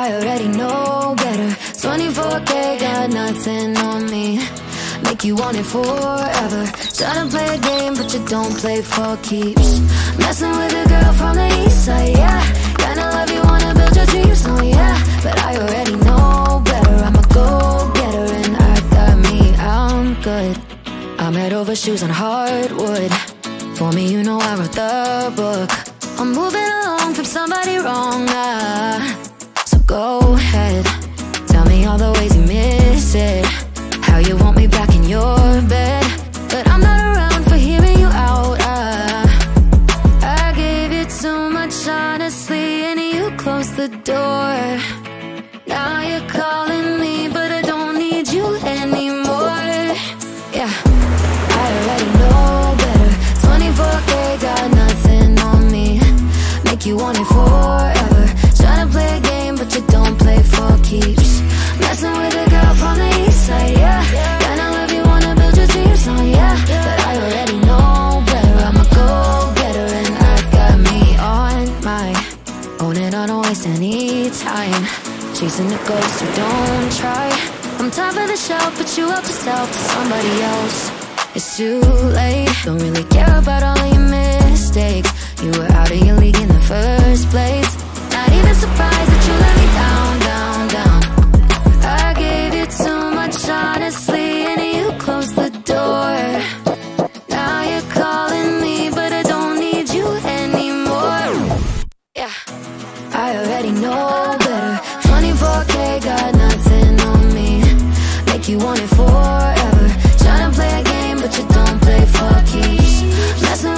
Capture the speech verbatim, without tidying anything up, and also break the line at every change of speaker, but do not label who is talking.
I already know better. Twenty-four K, got nothing on me. Make you want it forever. Tryna play a game, but you don't play for keeps. Messing with a girl from the east side, yeah. Kinda love you, wanna build your dreams, oh yeah. But I already know better. I'm a go-getter and I got me, I'm good. I'm head over shoes on hardwood. For me, you know I wrote the book. I'm moving along from somebody wrong, ah. So go ahead, tell me all the ways you miss it. How you want me back in your bed. But I'm not around for hearing you out, ah. I gave you too much honestly, and you closed the door. Now you're calling me, but I don't need you anymore. Yeah, I already know better. Twenty-four K, got nothing on me. Make you want it forever. Tryna play a game, but you don't play for keeps. Messing with a girl from the east side, yeah. Kinda love you, wanna build your dreams, oh yeah. But I already know better. I'm a go-getter and I got me on my own, and I don't waste any time chasing the ghost who don't try. I'm top of the shelf, but you help yourself to somebody else. It's too late, don't really care about all of your mistakes. You were out of your league in the first place. Not even surprised that you let me down, down, down. I gave you too much honestly, and you closed the door. Now you're calling me, but I don't need you anymore. Yeah, I already know better. Twenty-four K, got nothing on me. Make you want it forever. Tryna play a game, but you don't play for keeps. Messing